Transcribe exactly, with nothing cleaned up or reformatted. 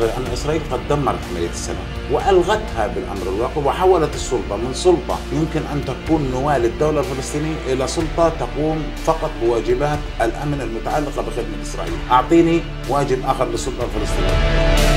أن إسرائيل قد دمرت عملية السلام وألغتها بالأمر الواقع، وحولت السلطة من سلطة يمكن أن تكون نواة للدولة الفلسطينية إلى سلطة تقوم فقط بواجبات الأمن المتعلقة بخدمة إسرائيل. أعطيني واجب آخر للسلطة الفلسطينية.